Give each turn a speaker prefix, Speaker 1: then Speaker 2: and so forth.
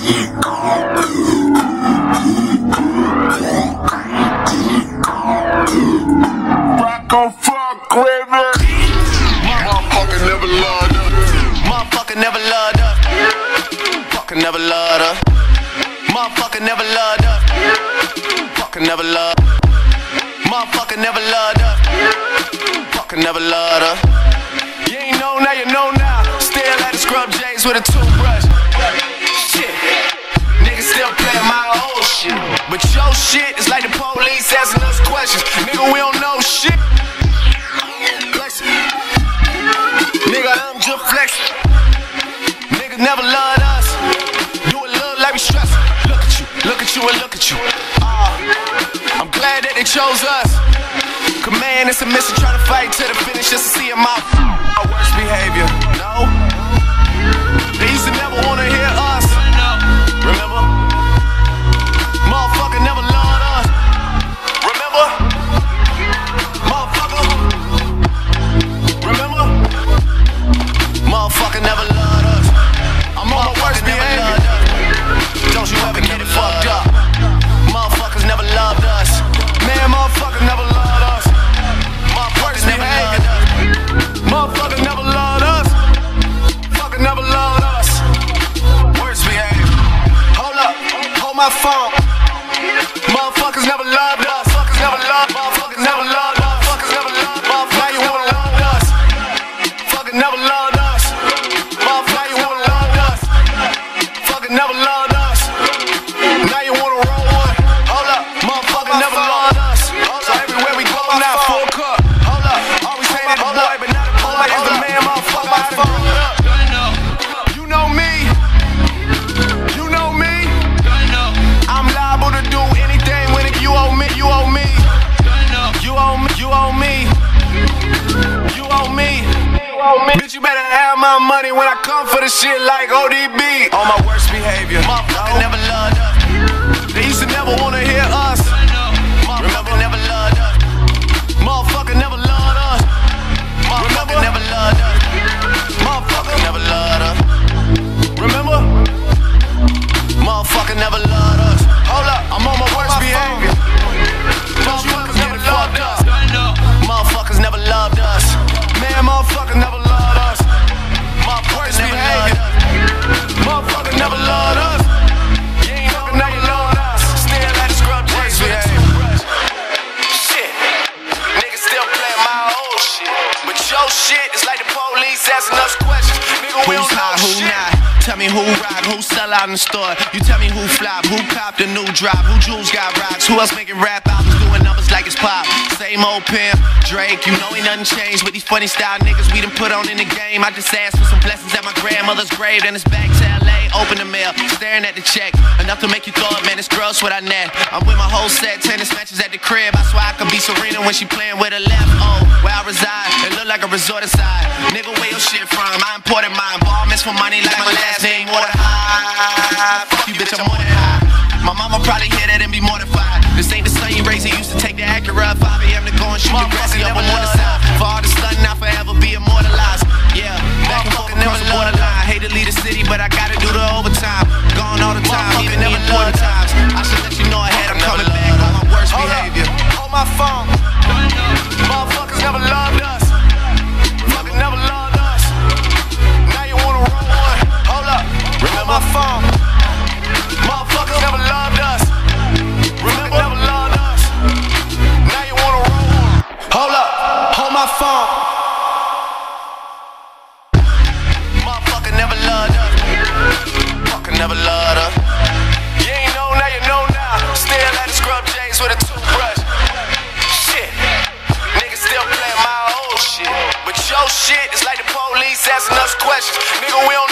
Speaker 1: Rock on fuck with me. Motherfucker never loved her.
Speaker 2: Motherfucker never loved her. Fucker never loved her. Motherfucker never loved her. Fucker never loved her. Motherfucker never loved her. Fucker never loved her. You ain't know now, you know now. Still at the scrub J's with a toothbrush. Shit, niggas still playing my old shit. But your shit is like the police asking us questions. Nigga, we don't know shit. Nigga, I'm just flexing. Niggas never loved us. Do it look like we stressing. Look at you, look at you, and look at you. I'm glad that they chose us. Command and submission, try to fight to the finish just to see him out. Our worst behavior, no. They used to never wanna hear us. Remember? Motherfucker never loved us. Remember? Motherfucker. Remember? Motherfucker never loved us. I'm on my worst behavior. Don't you ever get it fucked up. Motherfuckers never loved us. Man, motherfuckers never loved us. Motherfuckers never loved us. Motherfuckers never loved us. Fucker never loved us. Worst behavior. Hold up, hold my phone. Motherfuckers never loved us. Motherfuckers never loved. Motherfuckers never loved us. Motherfuckers never loved. Motherfuckers never loved us. Fucker never loved us. Motherfuckers never loved us. Fucker never loved us. Now you wanna roll one. Hold up, motherfucker never loved us. So everywhere we go now, full cup. Hold up, always hated the boy, but now the boy is the man. Motherfucker, my phone. You know me. You know me. I'm liable to do anything when you owe me. You owe me. You owe me. You owe me. You owe me. Bitch, you better have my money when I come for the shit like ODB. On my worst behavior. Motherfucker never loved us. They used to never wanna hear us. Motherfucker never loved us. Motherfucker never loved us. Motherfucker never loved us. Motherfucker never loved us. Remember? Motherfucker never loved us. Hold up, I'm on my worst behavior. Motherfuckers never loved us. Motherfuckers never loved us. Man, motherfuckers never loved us. Motherfuckers never loved us. Motherfuckers never loved us. You ain't fucking never loved us. Still at the scrub J's with a toothbrush. Shit, niggas still playing my old shit. But your shit is like the police asking us questions. Nigga, we don't know shit. Tell me who rock, who sell out in the store. You tell me who flop, who copped a new drop, who jewels got rocks, who else making rap albums doing numbers like it's pop. Same old pimp, Drake, you know ain't nothing changed. With these funny style niggas we done put on in the game. I just asked for some blessings at my grandmother's grave. Then it's back to LA, open the mail, staring at the check. Enough to make you throw up, man, it's gross what I net. I'm with my whole set, tennis matches at the crib. I swear I could be Serena when she playing with her left. Oh, where I reside, it look like a resort inside. Nigga, where your shit from? I imported mine. Ball miss for money like my last name, water high. Fuck you, bitch, I'm more than high. My mama probably hear that and be mortified. This ain't the son you raised, he used to take the Acura 5 AM to go and shoot the grassy up on the side. For all the stunting, I'll forever be immortalized. Yeah, back and forth across the borderline. Hate to leave the city, but I gotta do the overtime. Gone all the time, even the important times. I should let you know ahead, I'm coming back on my worst behavior. Hold my phone. Motherfuckers never loved us. Fucking never loved us. Now you wanna roll one. Hold up, remember my phone. Motherfuckers never loved us. Remember, never loved us. Now you wanna roll one. Hold up, hold my phone. Motherfucker never loved us. Fucker never loved us. You ain't know now, you know now. Still at the scrub J's with a toothbrush. Shit, niggas still playing my old shit. But your shit is like the police asking us questions. Nigga, we don't